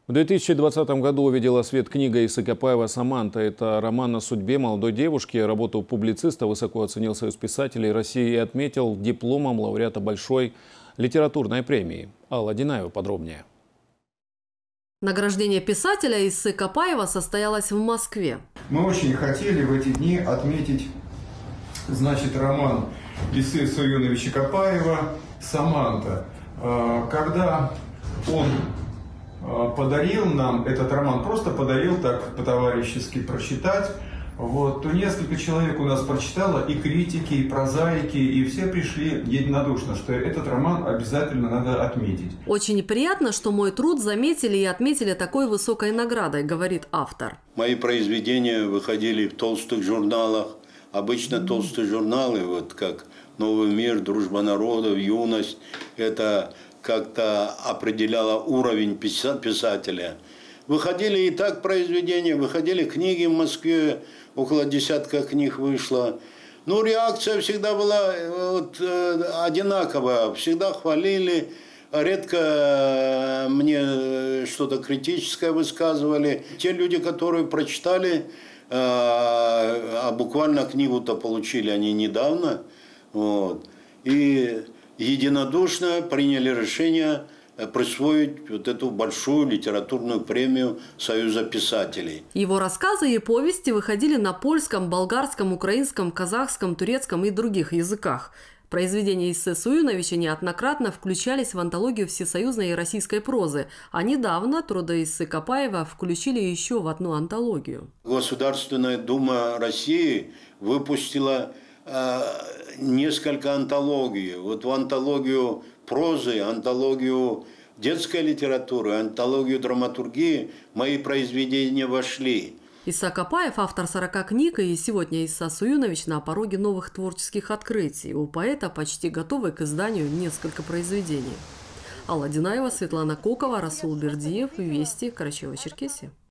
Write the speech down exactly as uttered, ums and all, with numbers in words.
В две тысячи двадцатом году увидела свет книга Исы Копаева «Саманта». Это роман о судьбе молодой девушки. Работу публициста высоко оценил Союз писателей России и отметил дипломом лауреата большой литературной премии. Алла Динаева подробнее. Награждение писателя Исы Копаева состоялось в Москве. Мы очень хотели в эти дни отметить, значит, роман Исы Суюновича Копаева «Саманта». Когда он подарил нам этот роман, просто подарил так по-товарищески прочитать, вот, то несколько человек у нас прочитало, и критики, и прозаики, и все пришли единодушно, что этот роман обязательно надо отметить. Очень приятно, что мой труд заметили и отметили такой высокой наградой, говорит автор. Мои произведения выходили в толстых журналах. Обычно толстые журналы, вот как «Новый мир», «Дружба народов», «Юность», это как-то определяло уровень писателя. Выходили и так произведения, выходили книги в Москве, около десятка книг вышло. Ну, реакция всегда была вот, одинаковая, всегда хвалили, редко мне что-то критическое высказывали. Те люди, которые прочитали, а буквально книгу-то получили они недавно, вот, и единодушно приняли решение присвоить вот эту большую литературную премию Союза писателей. Его рассказы и повести выходили на польском, болгарском, украинском, казахском, турецком и других языках. Произведения Исы Суюновича неоднократно включались в антологию всесоюзной и российской прозы, а недавно труды Исы Копаева включили еще в одну антологию. Государственная дума России выпустила э, несколько антологий. Вот в антологию прозы, антологию детской литературы, антологию драматургии мои произведения вошли. Иса Копаев – автор сорока книг, и сегодня Иса Суюнович на пороге новых творческих открытий. У поэта почти готовы к изданию несколько произведений. Алла Динаева, Светлана Кокова, Расул Бердиев, Вести, Карачаево-Черкесия.